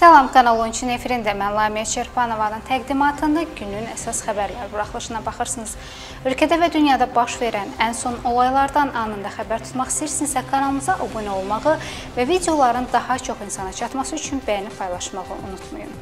Salam, Kanal 13-ün efirində mən Lamiyə Çerpanovanın təqdimatında günün əsas xəbərləri buraxılışına baxırsınız. Ölkədə və dünyada baş verən ən son olaylardan anında xəbər tutmaq istəyirsinizsə kanalımıza abunə olmağı və videoların daha çox insana çatması üçün bəyəni paylaşmağı unutmayın.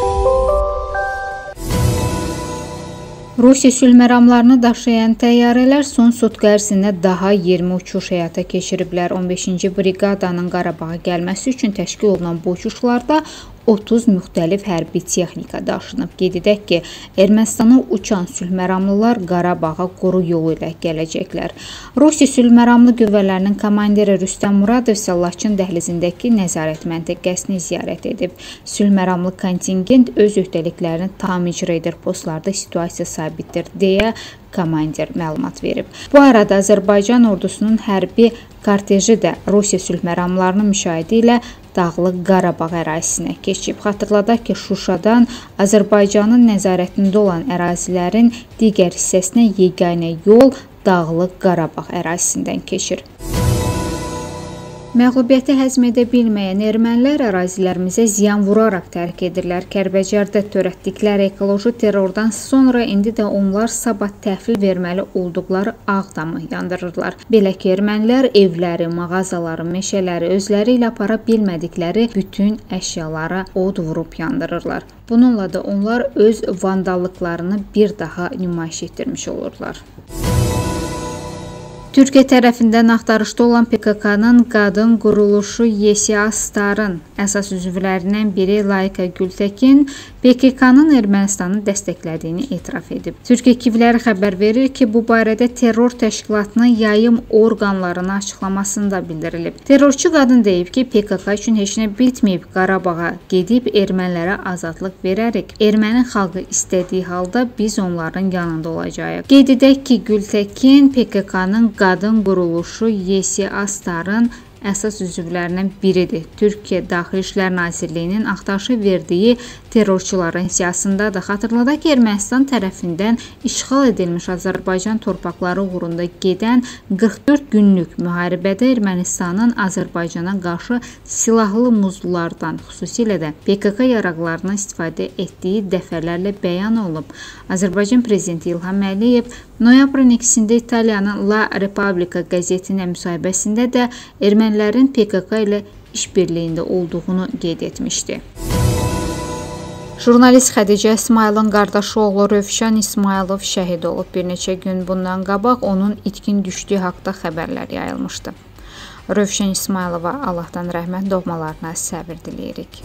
Rusiya sülhməramlarını daşıyan təyyarələr son sutka ərzində daha 20 uçuş həyata keçiriblər. 15-ci briqadanın Qarabağa gəlməsi üçün təşkil olunan bu uçuşlarda 30 müxtəlif hərbi texnika daşınıb. Qeyd edək ki, Ermənistana uçan sülhməramlılar Qarabağa qoru yolu ilə gələcəklər. Rusiya sülhməramlı qüvvələrinin komandiri Rüstəm Muradov isə Laçın dəhlizindəki nəzarət məntəqəsini ziyarət edib. Sülhməramlı kontingent öz öhdəliklərini tam icra edir, postlarda situasiya sabitdir deyə komandir məlumat verib. Bu arada Azərbaycan ordusunun hərbi korteji də Rusiya sülhməramlarının müşahidə ilə Dağlıq Qarabağ ərazisinə keçib. Xatırladaq ki, Şuşadan Azərbaycanın nəzarətində olan ərazilərin digər hissəsinə yeganə yol Dağlıq Qarabağ ərazisindən keçir. Məğlubiyyəti həzm edə bilməyən ermənilər ərazilərimizə ziyan vuraraq tərk edirlər. Kəlbəcərdə törətdikləri ekoloji terrordan sonra indi də onlar sabah təhvil verməli olduqları Ağdamı yandırırlar. Belə ki, ermənilər evləri, mağazaları, meşələri, özləri ilə apara bilmədikləri bütün əşyalara od vurub yandırırlar. Bununla da onlar öz vandallıqlarını bir daha nümayiş etdirmiş olurlar. Türkiyə tərəfindən axtarışda olan PKK-nın qadın quruluşu YSA Starın əsas üzvlərindən biri Layika Gültekin PKK-nın Ermənistanı dəstəklədiyini etiraf edib. Türkiyə KİV-ləri xəbər verir ki, bu barədə terror təşkilatının yayım orqanlarına açıqlamasında bildirilib. Terrorçu qadın deyib ki, PKK üçün heç nə bitməyib, Qarabağa gedib ermənilərə azadlıq verərik. Erməni xalqı istədiyi halda biz onların yanında olacağıq. Qeyd edək ki, Gültekin PKK-nın qadın quruluşu YSA Starın əsas üzvlərindən biridir. Türkiyə Daxili İşlər Nazirliyinin axtarışı verdiyi terrorçuların siyasındadır. Xatırladaq ki, Ermənistan tərəfindən işğal edilmiş Azərbaycan torpaqları uğrunda gedən 44 günlük müharibədə Ermənistanın Azərbaycana qarşı silahlı muzlulardan, xüsusilə də PKK yaraqlarından istifadə etdiyi dəfələrlə bəyan olunub. Azərbaycan prezidenti İlham Əliyev noyabrın 2-də İtaliyanın La Repubblica qəzetinə müsahibəsində də ermənilərin PKK ilə işbirliyində olduğunu qeyd etmişdi. Jurnalist Xədicə İsmayılın qardaşı oğlu Rövşən İsmayılov şəhid olub. Bir neçə gün bundan qabaq onun itkin düşdüyü haqda xəbərlər yayılmışdı. Rövşən İsmayılova Allahdan rəhmət, doğmalarına səbir diləyirik.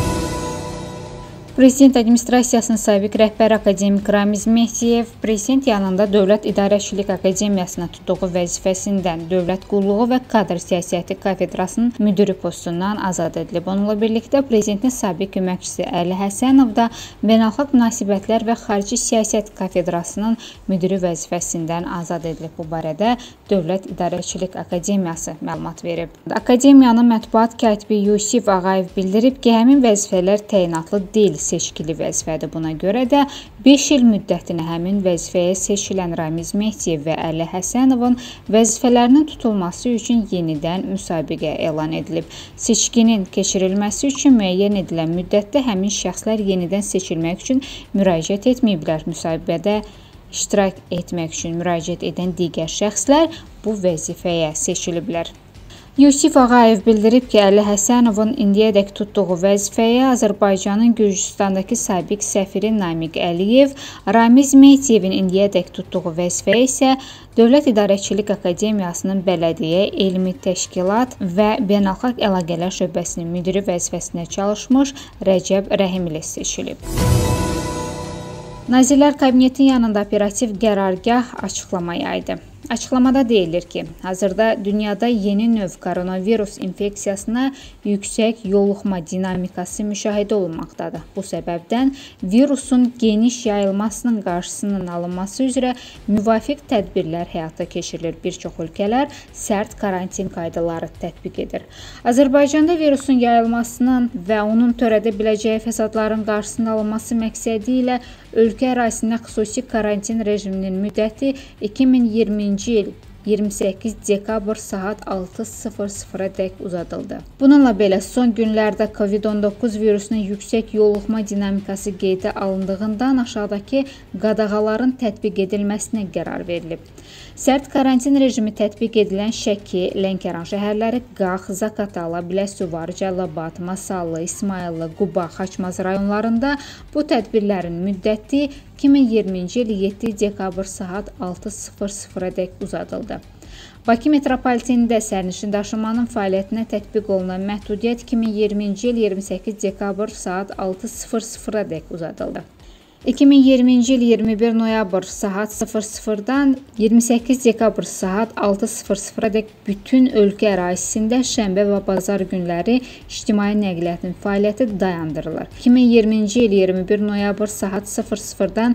Prezident Administrasiyasının sabiq rəhbəri akademik Ramiz Mehdiyev prezident yanında Dövlət İdarəçilik Akademiyasına tutduğu vəzifəsindən Dövlət Qulluğu və Kadr Siyasəti kafedrasının müdiri postundan azad edilib. Onunla birlikdə prezidentin sabiq köməkçisi Əli Həsənov da Beynəlxalq Münasibətlər və Xarici Siyasət kafedrasının müdiri vəzifəsindən azad edilib. Bu barədə Dövlət İdarəçilik Akademiyası məlumat verib. Akademiyanın mətbuat katibi Yusif Ağayev bildirib ki, həmin vəzifələr təyinatlı deyil, seçkili vəzifədir. Buna görə də 5 il müddətinə həmin vəzifəyə seçilən Ramiz Mehdiyev və Əli Həsənovun vəzifələrinin tutulması üçün yenidən müsabiqə elan edilib. Seçkinin keçirilməsi üçün müəyyən edilən müddətdə həmin şəxslər yenidən seçilmək üçün müraciət etməyiblər. Müsabiqədə iştirak etmək üçün müraciət edən digər şəxslər bu vəzifəyə seçiliblər. Yusif Ağayev bildirib ki, Əli Həsənovun indiyədək tutduğu vəzifəyə Azərbaycanın Gürcüstandakı sabiq səfiri Namiq Əliyev, Ramiz Mehdiyevin indiyədək tutduğu vəzifəyə isə Dövlət İdarəçilik Akademiyasının Bələdiyyə, Elmi Təşkilat və Beynəlxalq Əlaqələr şöbəsinin müdiri vəzifəsində çalışmış Rəcəb Rəhimli seçilib. Nazirlər Kabinetinin yanında operativ qərargah açıqlama yaydı. Açıqlamada deyilir ki, hazırda dünyada yeni növ koronavirus infeksiyasına yüksək yoluxma dinamikası müşahidə olunmaqdadır. Bu səbəbdən virusun geniş yayılmasının qarşısının alınması üzrə müvafiq tədbirlər həyata keçirilir. Bir çox ölkələr sərt karantin qaydaları tətbiq edir. Azərbaycanda virusun yayılmasının və onun törədə biləcəyi fəsadların qarşısının alınması məqsədi ilə ölkə ərazisində xüsusi karantin rejiminin müddəti 2020-ci il 28 dekabr saat 6:00-dək uzadıldı. Bununla belə son günlərdə COVID-19 virusunun yüksək yoluxma dinamikası qeydə alındığından aşağıdakı qadağaların tətbiq edilməsinə qərar verilib. Sərt karantin rejimi tətbiq edilən Şəki, Lənkəran şəhərləri, Qax, Zaqatala, Biləsuvar, Cəlilabad, Masallı, İsmayıllı, Quba, Xaçmaz rayonlarında bu tədbirlərin müddəti 2020-ci il 7 dekabr saat 6:00-dək uzadıldı. Bakı metropolitenində sərnişin daşımanın fəaliyyətinə tətbiq olunan məhdudiyyət 2020-ci il 28 dekabr saat 6:00-dək uzadıldı. 2020-ci il 21 noyabr saat 00-dan 28 dekabr saat 6:00-dək bütün ölkə ərazisində şənbə və bazar günləri ictimai nəqliyyatın fəaliyyəti dayandırılır. 2020-ci il 21 noyabr saat 00-dan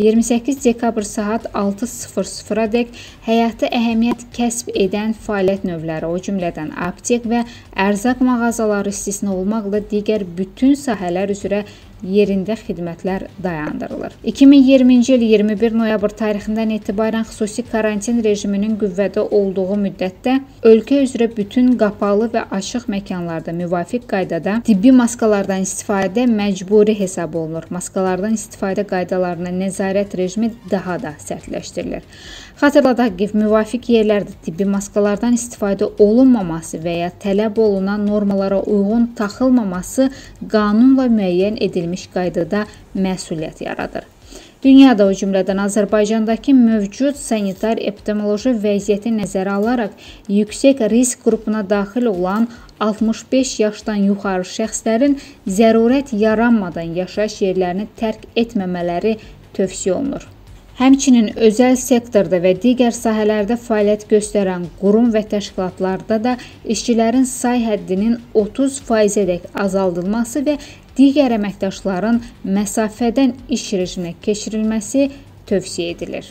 28 dekabr saat 6:00-dək həyati əhəmiyyət kəsb edən fəaliyyət növləri, o cümlədən aptek və ərzaq mağazaları istisna olmaqla digər bütün sahələr üzrə yerində xidmətlər dayandırılır. 2020-ci il 21 noyabr tarixindən etibarən xüsusi karantin rejiminin qüvvədə olduğu müddətdə ölkə üzrə bütün qapalı və açıq məkanlarda müvafiq qaydada tibbi maskalardan istifadə məcburi hesab olunur. Maskalardan istifadə qaydalarına nəzarət rejimi daha da sərtləşdirilir. Xatırladaq ki, müvafiq yerlərdə tibbi maskalardan istifadə olunmaması və ya tələb olunan normalara uyğun taxılmaması qanunla müəyyən edilmiş qaydada məsuliyyət yaradır. Dünyada, o cümlədən Azərbaycandakı mövcud sanitar-epidemioloji vəziyyəti nəzərə alaraq yüksək risk qrupuna daxil olan 65 yaşdan yuxarı şəxslərin zərurət yaranmadan yaşayış yerlərini tərk etməmələri tövsiyə olunur. Həmçinin özəl sektorda və digər sahələrdə fəaliyyət göstərən qurum və təşkilatlarda da işçilərin say həddinin 30%-dək azaldılması və digər əməkdaşların məsafədən iş rejiminə keçirilməsi tövsiyə edilir.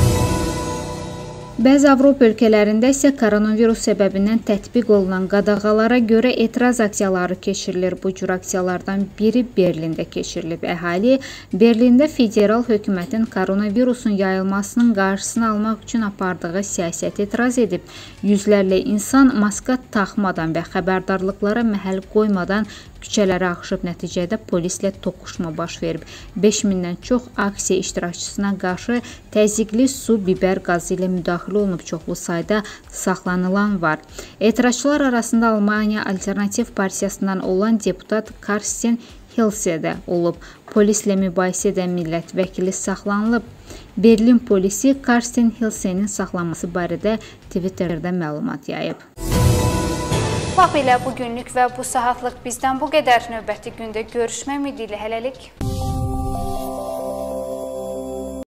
Bəzi Avropa ölkələrində isə koronavirus səbəbindən tətbiq olunan qadağalara görə etiraz aksiyaları keçirilir. Bu cür aksiyalardan biri Berlində keçirilib. Əhali Berlində federal hökumətin koronavirusun yayılmasının qarşısını almaq üçün apardığı siyasət etiraz edib. Yüzlərlə insan maska taxmadan və xəbərdarlıqlara məhəl qoymadan küçələrə axışıb, nəticədə polislə toqquşma baş verib. 5000-dən çox aksiya iştirakçısına qarşı təzyiqli su, biber qazı ilə müdaxilə olunub, çoxlu sayda saxlanılan var. Etirazçılar arasında Almaniya Alternativ Partiyasından olan deputat Karsten Hilse də olub. Polislə mübahisə edən millət vəkili saxlanılıb. Berlin polisi Karsten Hilse'nin saxlanması barədə Twitterdə məlumat yayıb. Bax elə bugünlük və bu saatlıq bizdən bu qədər. Növbəti gündə görüşmək ümidi ilə hələlik.